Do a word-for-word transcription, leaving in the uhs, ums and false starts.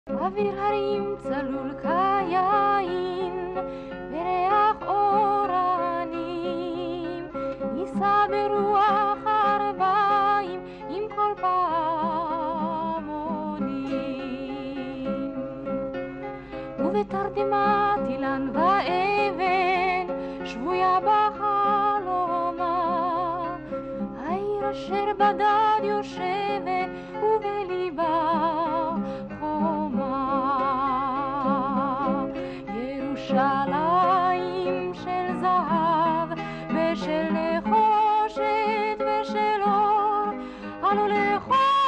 אוויר הרים צלול כיין וריח אורנים נישא ברוח ארבעים עם כל פעמונים ובתרדמת אילן ואבן שבויה בחלומה העיר אשר בדד יושבת ובליבה ירושלים של זהב ושל נחושת ושל אור, עלו לכל